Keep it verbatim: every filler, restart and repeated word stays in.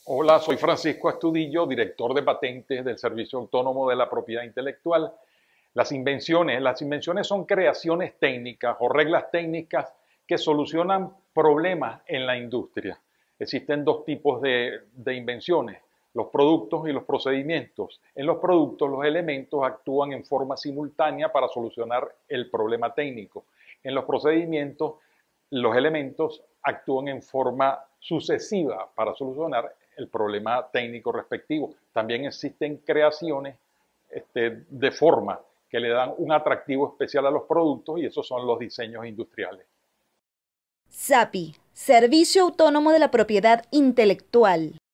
Hola, soy Francisco Astudillo, director de patentes del Servicio Autónomo de la Propiedad Intelectual. Las invenciones, las invenciones son creaciones técnicas o reglas técnicas que solucionan problemas en la industria. Existen dos tipos de, de invenciones, los productos y los procedimientos. En los productos, los elementos actúan en forma simultánea para solucionar el problema técnico. En los procedimientos, los elementos actúan en forma sucesiva para solucionar el problema técnico respectivo. También existen creaciones este, de forma que le dan un atractivo especial a los productos y esos son los diseños industriales. SAPI, Servicio Autónomo de la Propiedad Intelectual.